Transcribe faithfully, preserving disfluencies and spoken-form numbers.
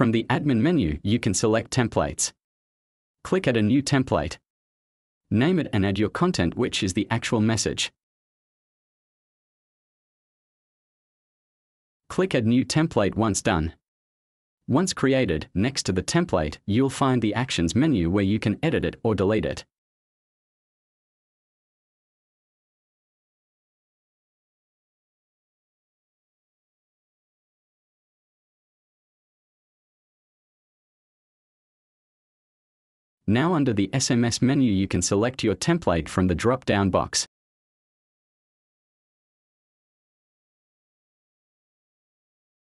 From the Admin menu, you can select Templates. Click Add a new template. Name it and add your content, which is the actual message. Click Add New Template once done. Once created, next to the template, you'll find the Actions menu where you can edit it or delete it. Now under the S M S menu, you can select your template from the drop-down box.